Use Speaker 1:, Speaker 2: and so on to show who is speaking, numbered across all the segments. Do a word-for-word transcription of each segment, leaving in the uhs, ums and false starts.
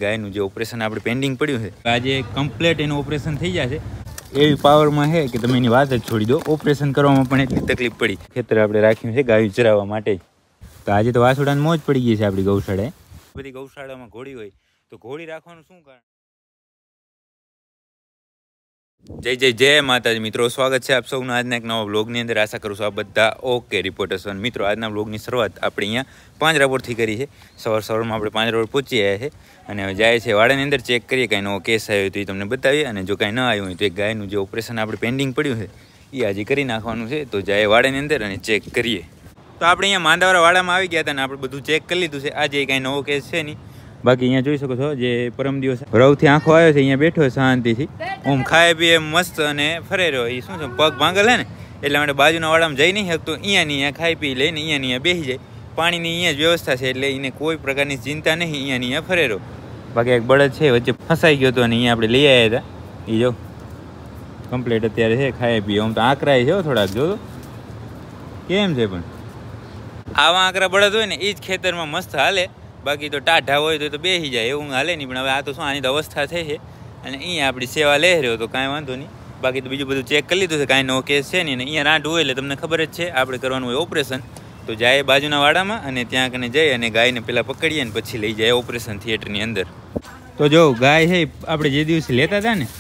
Speaker 1: ગાયનું જે ઓપરેશન આપણે પેન્ડિંગ પડ્યું છે આજે કમ્પ્લીટ એનું ઓપરેશન થઈ જશે એવી પાવરમાં છે કે તમે એની વાત જ છોડી દો. ઓપરેશન કરવામાં પણ એટલી તકલીફ પડી. ખેતર આપણે રાખ્યું છે ગાયું ચરાવવા માટે. તો આજે તો વાસુડાને મોજ પડી ગઈ છે આપણી ગૌશાળાએ. બધી ગૌશાળામાં ઘોડી હોય તો ઘોડી રાખવાનું શું કારણ? જય જય જય માતાજી મિત્રો, સ્વાગત છે આપ સૌનું આજના એક નવા વ્લોગની અંદર. આશા કરું છું આ બધા ઓકે રિપોર્ટર્સ. મિત્રો આજના વ્લોગની શરૂઆત આપણે અહીંયા પાંજરાપોળથી કરી છે. સવાર સવારમાં આપણે પાંજરાપોળ પહોંચી આવ્યા છે અને હવે જાય છે વાડાની અંદર. ચેક કરીએ કાંઈ નવો કેસ આવ્યો તો એ તમને બતાવીએ, અને જો કાંઈ ન આવ્યું હોય તો એક ગાયનું જે ઓપરેશન આપણે પેન્ડિંગ પડ્યું છે એ આજે કરી નાખવાનું છે. તો જાય વાડાની અંદર અને ચેક કરીએ. તો આપણે અહીંયા માંદાવાળા વાડામાં આવી ગયા હતા અને આપણે બધું ચેક કરી લીધું છે. આજે કાંઈ નવો કેસ છે નહીં. બાકી અહીંયા જોઈ શકો છો જે પરમ દિવસ રવથી આંખો આવ્યો છે અહીંયા બેઠો શાંતિથી. ઓમ ખાય પીએ મસ્ત અને ફરે રહ્યો. એ શું છે પગ ભાંગલ હે ને એટલે માટે બાજુના વાડામાં જઈ નહીં શકતો. અહીંયા ને અહીંયા ખાઈ પી લઈને અહીંયા ને અહીંયા બેસી જાય. પાણીની અહીંયા જ વ્યવસ્થા છે એટલે એને કોઈ પ્રકારની ચિંતા નહીં. અહીંયા ને અહીંયા ફરે રહ્યો. બાકી એક બળદ છે વચ્ચે ફસાઈ ગયો હતો અને અહીંયા આપણે લઈ આવ્યા હતા. એ જો કમ્પ્લીટ અત્યારે છે ખાઈ પીએ. આમ તો આંકરાય છે થોડાક જો કેમ છે, પણ આવા આંકરા બળદ હોય ને એ જ ખેતરમાં મસ્ત હાલે. બાકી તો ટાઢા હોય તો તો બેસી જાય એવું હાલે નહીં. પણ હવે આ તો શું આની તો અવસ્થા થઈ છે અને અહીંયા આપણી સેવા લઈ રહ્યો તો કાંઈ વાંધો નહીં. બાકી તો બીજું બધું ચેક કરી લીધું છે, કાંઈ નવો કેસ છે નહીં. અને અહીંયા રાંઢ હોય એટલે તમને ખબર જ છે આપણે કરવાનું હોય ઓપરેશન. તો જાય બાજુના વાડામાં અને ત્યાં કને જઈ અને ગાયને પહેલાં પકડીએ ને પછી લઈ જાય ઓપરેશન થિયેટરની અંદર. તો જો ગાય છે આપણે જે દિવસે લેતા હતા ને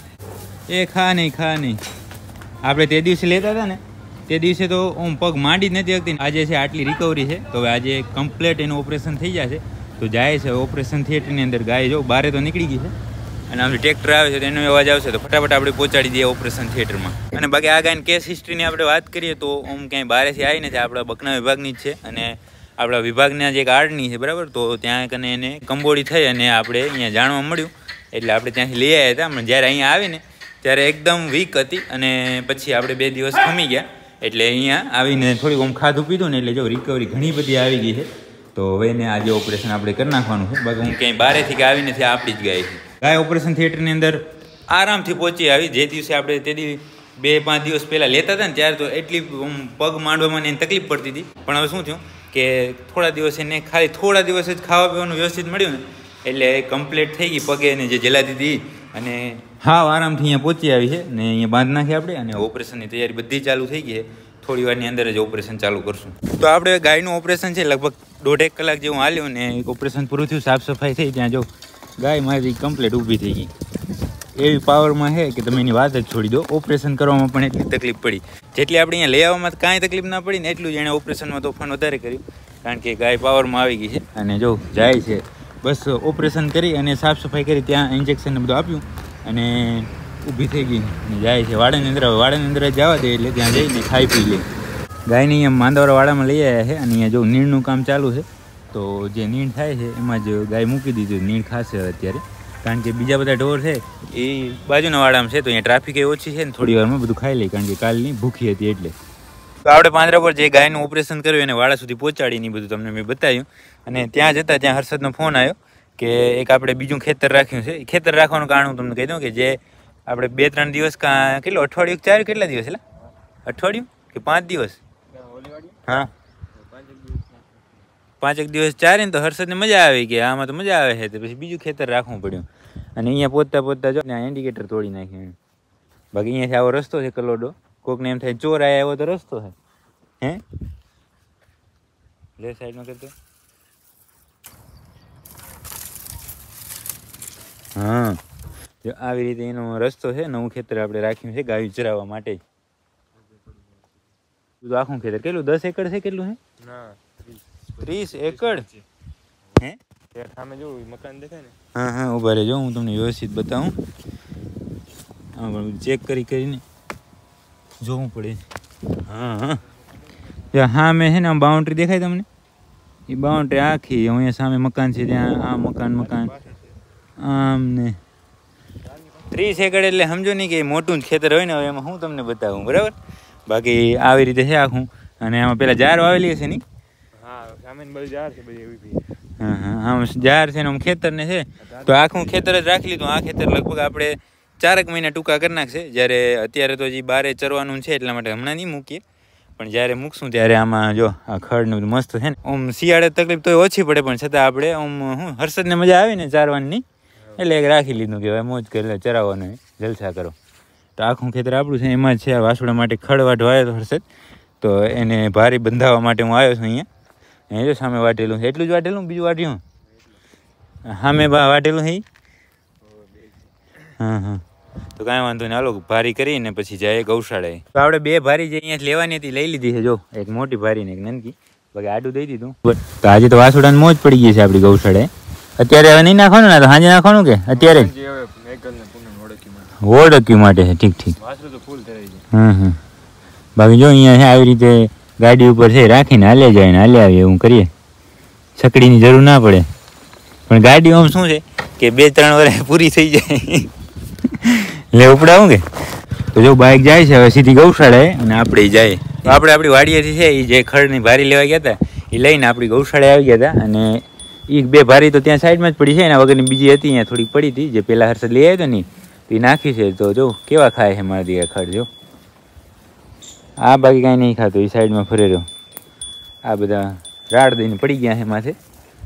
Speaker 1: એ ખા નહીં ખા નહીં આપણે તે દિવસે લેતા હતા ને તે દિવસે તો હું પગ માંડી જ નથી શકતી. આજે છે આટલી રિકવરી છે તો હવે આજે કમ્પ્લીટ એનું ઓપરેશન થઈ જશે. તો જાય છે ઓપરેશન થિયેટરની અંદર. ગાય જો બારે તો નીકળી ગઈ છે અને આમ ટ્રેક્ટર આવે છે તો એનો અવાજ આવશે તો ફટાફટ આપણે પહોંચાડી દઈએ ઓપરેશન થિયેટરમાં. અને બાકી આ ગાયની કેસ હિસ્ટ્રીની આપણે વાત કરીએ તો આમ ક્યાંય બહારેથી આવી નથી, આપણા બકના વિભાગની જ છે અને આપણા વિભાગના જે એક આર્ડની છે બરાબર. તો ત્યાં કને એને કંબોળી થઈ અને આપણે અહીંયા જાણવા મળ્યું એટલે આપણે ત્યાંથી લઈ આવ્યા હતા. પણ જ્યારે અહીંયા આવીને ત્યારે એકદમ વીક હતી અને પછી આપણે બે દિવસ ખમી ગયા એટલે અહીંયા આવીને થોડીક આમ ખાધું પીધું ને એટલે જો રિકવરી ઘણી બધી આવી ગઈ છે. તો હવે એને આજે ઓપરેશન આપણે કરી નાખવાનું છે. બાકી હું ક્યાંય બહારેથી કે આવી નથી, આપણી જ ગાય છે. ગાય ઓપરેશન થિયેટરની અંદર આરામથી પહોંચી આવી. જે દિવસે આપણે તે દિવસે બે પાંચ દિવસ પહેલાં લેતા હતા ને ત્યારે તો એટલી પગ માંડવામાં એને તકલીફ પડતી હતી. પણ હવે શું થયું કે થોડા દિવસ એને ખાલી થોડા દિવસ જ ખાવા પીવાનું વ્યવસ્થિત મળ્યું ને એટલે કમ્પ્લીટ થઈ ગઈ. પગે એને જે જલાતી હતી અને હા આરામથી અહીંયા પહોંચી આવી છે ને અહીંયા બાંધ નાખી આપણે અને ઓપરેશનની તૈયારી બધી ચાલુ થઈ ગઈ છે. થોડી વારની અંદર જ ઓપરેશન ચાલુ કરશું. તો આપણે ગાયનું ઓપરેશન છે લગભગ દોઢેક કલાક જેવું હાલ્યું ને ઓપરેશન પૂરું થયું, સાફ સફાઈ થઈ. ત્યાં જો ગાય મારી કમ્પ્લીટ ઊભી થઈ ગઈ. એવી પાવરમાં છે કે તમે એની વાત જ છોડી દો. ઓપરેશન કરવામાં પણ એટલી તકલીફ પડી જેટલી આપણે અહીંયા લઈ આવવામાં કાંઈ તકલીફ ના પડી ને એટલું જ એણે ઓપરેશનમાં તોફાન વધારે કર્યું. કારણ કે ગાય પાવરમાં આવી ગઈ છે અને જો જાય છે. બસ ઓપરેશન કરી અને સાફ સફાઈ કરી ત્યાં ઇન્જેક્શન બધું આપ્યું અને ઊભી થઈ ગઈ ને જાય છે વાડાની અંદર. વાડાની અંદર જવા દે એટલે ત્યાં જઈને ખાઈ પી લે. ગાયની અહીંયા માંદાવાળા વાડામાં લઈ આવ્યા છે અને અહીંયા જો નીણનું કામ ચાલુ છે. તો જે નીણ થાય છે એમાં જ ગાય મૂકી દીધું. નીણ ખાશે અત્યારે કારણ કે બીજા બધા ઢોર છે એ બાજુના વાડામાં છે તો અહીંયા ટ્રાફિક એ ઓછી છે ને થોડી વારમાં બધું ખાઈ લે કારણ કે કાલની ભૂખી હતી એટલે. તો આપણે પાંજરા પર જે ગાયનું ઓપરેશન કર્યું એને વાડા સુધી પહોંચાડીને બધું તમને મેં બતાવ્યું. અને ત્યાં જતાં ત્યાં હર્ષદનો ફોન આવ્યો કે એક આપણે બીજું ખેતર રાખ્યું છે. ખેતર રાખવાનું કારણ હું તમને કહી દઉં કે જે આપણે બે ત્રણ દિવસ કાં કેટલું અઠવાડિયું ચાર કેટલા દિવસ એટલે અઠવાડિયું કે પાંચ દિવસ હા પાંચેક દિવસ ચારે ને તો હર્ષદને મજા આવી કે આમાં તો મજા આવે છે. તો પછી બીજું ખેતર રાખવું પડ્યું અને અહીંયા પહોંચતા પહોંચતા જો ત્યાં ઇન્ડિકેટર તોડી નાખ્યું. બાકી અહીંયાથી આવો રસ્તો છે કલોડો. કોકને એમ થાય ચોર આવ્યા એવો તો રસ્તો છે હે લેફ્ટ સાઈડમાં કરતો. હા જો આવી રીતે એનો રસ્તો છે. નવું ખેતર આપણે રાખ્યું છે ગાયું ચરાવવા માટે. આખું ખેતર કેટલું દસ એકડ છે કેટલું છે? ત્રીસ એકડ હે સામે જો મકાન દેખાય ને. હા હા ઉભા રહેજો હું તમને વ્યવસ્થિત બતાવું. હા પણ ચેક કરી કરીને જોવું પડે. હા હા હા મેં છે ને આમ બાઉન્ડ્રી દેખાય તમને? એ બાઉન્ડ્રી આખી અહીંયા સામે મકાન છે ત્યાં આ મકાન મકાન આમ ને ત્રીસ એકડ એટલે સમજો નહીં કે મોટું જ ખેતર હોય ને. હવે એમાં હું તમને બતાવું બરાબર. બાકી આવી રીતે છે આખું. અને આમાં પેલા જાર વાવેલી હશે નહીં? હા હા આમ જાર છે ને આમ ખેતર ને છે તો આખું ખેતર જ રાખી લીધું. આ ખેતર લગભગ આપણે ચારક મહિના ટૂંકા કરી નાખશે. જ્યારે અત્યારે તો હજી બારે ચરવાનું છે એટલા માટે હમણાં નહીં મૂકીએ પણ જ્યારે મૂકશું ત્યારે આમાં જો આ ખડ ને મસ્ત છે ને. આમ શિયાળે તકલીફ તો ઓછી પડે પણ છતાં આપણે આમ હું હર્ષદને મજા આવે ને ચારવાની એટલે એક રાખી લીધું કે હવે મોજ કરી ચરાવવાનું જલસા કરો. તો આખું ખેતર આપણું છે, એમાં જ છે વાસુડા માટે ખડ વાટો આવ્યો હતો હર્ષદ, તો એને ભારી બંધાવવા માટે હું આવ્યો છું અહીંયા. એ જો સામે વાટેલું છે, એટલું જ વાટેલું, બીજું વાટ્યું સામે વાટેલું છે. હા હા તો કાંઈ વાંધો નહીં, હાલો ભારી કરીને પછી જાય ગૌશાળાએ. તો આપણે બે ભારી જે અહીંયા લેવાની હતી લઈ લીધી છે, જો એક મોટી ભારી ને એક નાનકી, બાકી આડું દઈ દીધું. તો આજે તો વાસુડાને મોજ પડી ગઈ છે આપણી ગૌશાળાએ. અત્યારે હવે નહીં નાખવાનું ને, તો સાંજે નાખવાનું કે અત્યારે ઓળખ્યું માટે છે? ઠીક ઠીક. હમ હમ બાકી જો અહીંયા છે આવી રીતે ગાડી ઉપર છે રાખીને હાલે જાય ને હાલે આવીએ એવું કરીએ, છકડીની જરૂર ના પડે. પણ ગાડી આમ શું છે કે બે ત્રણ વર્ષ પૂરી થઈ જાય લે ઉપડાવું કે. તો જો બાઇક જાય છે હવે સીધી ગૌશાળાએ અને આપણે જાય. તો આપણે આપણી વાડીએથી છે એ જે ખડની ભારી લેવા ગયા હતા એ લઈને આપણી ગૌશાળાએ આવી ગયા હતા. અને એ બે ભારી તો ત્યાં સાઈડમાં જ પડી છે, એના વગરની બીજી હતી અહીંયા થોડી પડી હતી, જે પેલા હર્ષદ લઈ આવ્યો હતો ને એ નાખી છે. તો જો કેવા ખાય છે મારા દીકરા ખડ, જો આ બાકી કાંઈ નહીં ખાતો, એ સાઈડમાં ફરે રહ્યો. આ બધા રાડ દઈને પડી ગયા છે માથે.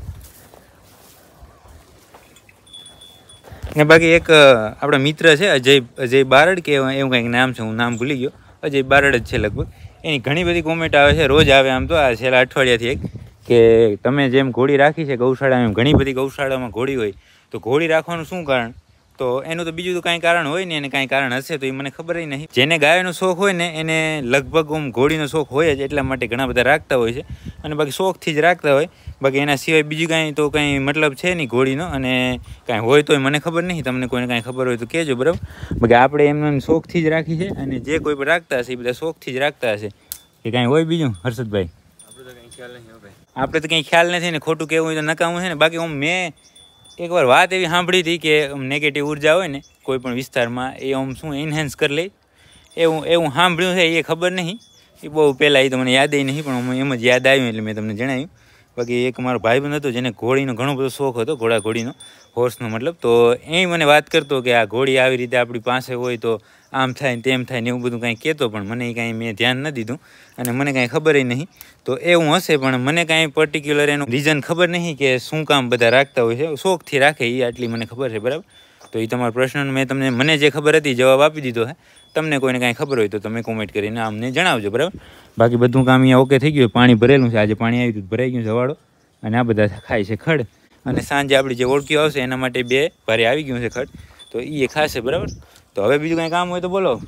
Speaker 1: ને બાકી એક આપણા મિત્ર છે અજય અજય બારડ કે એવું કંઈક નામ છે, હું નામ ભૂલી ગયો, અજય બારડ જ છે લગભગ. એની ઘણી બધી કોમેન્ટ આવે છે, રોજ આવે આમ તો આ છેલ્લા અઠવાડિયાથી એક, કે તમે જેમ ઘોડી રાખી છે ગૌશાળામાં, ઘણી બધી ગૌશાળામાં ઘોડી હોય, તો ઘોડી રાખવાનું શું કારણ? તો એનું તો બીજું તો કાંઈ કારણ હોય ને, એને કાંઈ કારણ હશે તો એ મને ખબર નહીં. જેને ગાયનો શોખ હોય ને એને લગભગ આમ ઘોડીનો શોખ હોય જ, એટલા માટે ઘણા બધા રાખતા હોય છે. અને બાકી શોખથી જ રાખતા હોય, બાકી એના સિવાય બીજું કાંઈ તો કાંઈ મતલબ છે નહીં ઘોડીનો. અને કાંઈ હોય તોય મને ખબર નહીં, તમને કોઈને કાંઈ ખબર હોય તો કહેજો, બરાબર? બાકી આપણે એમને શોખથી જ રાખી છે, અને જે કોઈ પણ રાખતા હશે એ બધા શોખથી જ રાખતા હશે. કે કાંઈ હોય બીજું હર્ષદભાઈ? આપણે તો કંઈ ખ્યાલ નથી ને, ખોટું કહેવું હોય તો નકામું છે ને. બાકી હું મેં એકવાર વાત એવી સાંભળી હતી કે નેગેટિવ ઉર્જા હોય ને કોઈ પણ વિસ્તારમાં એ આમ શું એન્હાન્સ કરી લે, એવું એવું સાંભળ્યું છે. એ ખબર નહીં, એ બહુ પહેલાં એ તો મને યાદ નહીં, પણ હું એમ જ યાદ આવ્યું એટલે મેં તમને જણાવ્યું. બાકી એક મારો ભાઈબંધ હતો જેને ઘોડીનો ઘણો બધો શોખ હતો, ઘોડા ઘોડીનો, હોર્સનો મતલબ. તો એ મને વાત કરતો કે આ ઘોડી આવી રીતે આપણી પાસે હોય તો આમ થાય ને તેમ થાય ને એવું બધું કાંઈ કહેતો, પણ મને એ કાંઈ મેં ધ્યાન ન દીધું અને મને કાંઈ ખબર નહીં. તો એવું હશે, પણ મને કાંઈ પર્ટિક્યુલર એનું રીઝન ખબર નહીં કે શું કામ બધા રાખતા હોય છે. શોખથી રાખે એ આટલી મને ખબર છે, બરાબર? તો એ તમારા પ્રશ્નનો મેં તમને મને જે ખબર હતી જવાબ આપી દીધો છે. તમને કોઈને કાંઈ ખબર હોય તો તમે કોમેન્ટ કરીને અમને જણાવજો, બરાબર? બાકી બધું કામ અહીંયા ઓકે થઈ ગયું, પાણી ભરેલું છે, આજે પાણી આવ્યું હતું, ભરાઈ ગયું છે હવાડો. અને આ બધા ખાય છે ખડ, અને સાંજે આપણી જે ઓળખીઓ આવશે એના માટે બે ભારે આવી ગયું છે ખડ, તો એ ખાશે, બરાબર? તો હવે બીજું કાંઈ કામ હોય તો બોલો.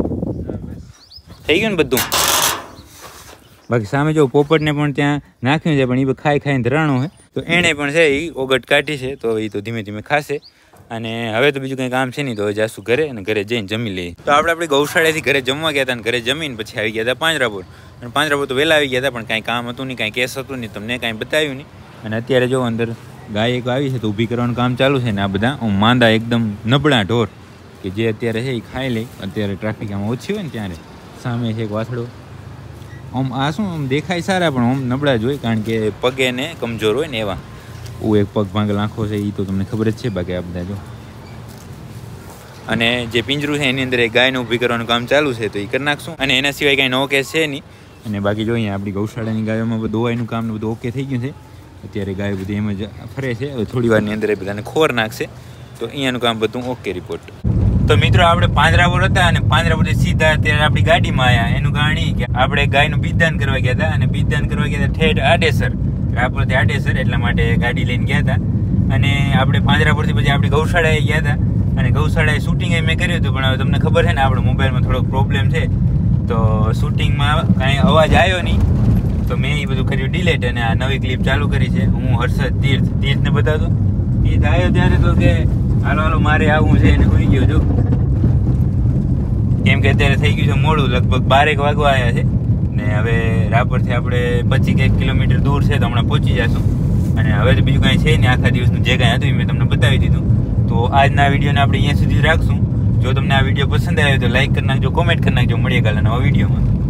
Speaker 1: થઈ ગયું ને બધું? બાકી સામે જો પોપટને પણ ત્યાં નાખ્યું છે, પણ એ ખાઈ ખાઈને ધરાણું છે, તો એણે પણ છે એ ઓગટ કાઢી છે, તો એ તો ધીમે ધીમે ખાશે. અને હવે તો બીજું કંઈ કામ છે નહીં, તો હવે જાશું ઘરે અને ઘરે જઈને જમી લઈએ. તો આપણે આપણી ગૌશાળાથી ઘરે જમવા ગયા હતા, અને ઘરે જમીને પછી આવી ગયા હતા પાંજરાપોર. અને પાંજરાપોર તો વહેલા આવી ગયા હતા, પણ કાંઈ કામ હતું નહીં, કાંઈ કેસ હતું નહીં, તમને કાંઈ બતાવ્યું નહીં. અને અત્યારે જો અંદર ગાય એક આવી છે તો ઊભી કરવાનું કામ ચાલુ છે. ને આ બધા હું માંદા એકદમ નબળા ઢોર કે જે અત્યારે છે એ ખાઈ લે, અત્યારે ટ્રાફિક આમાં ઓછી હોય ને ત્યારે. સામે છે એક વાછડો, આમ આ શું આમ દેખાય સારા પણ આમ નબળા જ હોય, કારણ કે પગે ને કમજોર હોય ને એવા. હું એક પગ ભાંગેલ આંખો છે એ તો તમને ખબર જ છે. બાકી આ બધા જો, અને જે પિંજરું છે એની અંદર એક ગાયને ઊભી કરવાનું કામ ચાલુ છે, તો એ કરી નાખશું. અને એના સિવાય કાંઈ નો કેસ છે નહીં. અને બાકી જો અહીંયા આપણી ગૌશાળાની ગાયોમાં દોવાઈનું કામ બધું ઓકે થઈ ગયું છે. અત્યારે ગાયો બધી એમ જ ફરે છે, હવે થોડી વારની અંદર એ બધાને ખોર નાખશે, તો અહીંયાનું કામ બધું ઓકે રિપોર્ટ. તો મિત્રો આપણે પાંજરાપોર હતા, અને પાંજરાપોરથી સીધા અત્યારે આપણી ગાડીમાં આવ્યા. એનું કારણ એ કે આપણે ગાયનું બીજદાન કરવા ગયા હતા, અને બીજદાન કરવા ગયા હતા ઠેઠ આડેસર, રાપરથી આડેસર, એટલા માટે ગાડી લઈને ગયા હતા. અને આપણે પાંજરાપોરથી પછી આપણી ગૌશાળાએ ગયા હતા, અને ગૌશાળાએ શૂટિંગ મેં કર્યું હતું, પણ હવે તમને ખબર છે ને આપણે મોબાઈલમાં થોડોક પ્રોબ્લેમ છે, તો શૂટિંગમાં કાંઈ અવાજ આવ્યો નહીં, તો મેં એ બધું કર્યું ડિલેટ, અને આ નવી ક્લિપ ચાલુ કરી છે. હું હર્ષદ તીર્થ તીર્થને બતાવતો, તીર્થ આવ્યો ત્યારે તો કે હાલો હાલો મારે આવવું છે, એને હોઈ ગયો જો, કેમ કે અત્યારે થઈ ગયું છે મોડું, લગભગ બારેક વાગવા આવ્યા છે. ને હવે રાપરથી આપણે પચીસ એક કિલોમીટર દૂર છે, તો હમણાં પહોંચી જશું. અને હવે તો બીજું કાંઈ છે નહીં, આખા દિવસનું જે કાંઈ હતું એ મેં તમને બતાવી દીધું. તો આજના વિડીયોને આપણે અહીંયા સુધી રાખશું. જો તમને આ વિડીયો પસંદ આવ્યો તો લાઈક કરી નાખજો, કોમેન્ટ કરી નાખજો. મળીએ કાલે નવા વિડીયોમાં.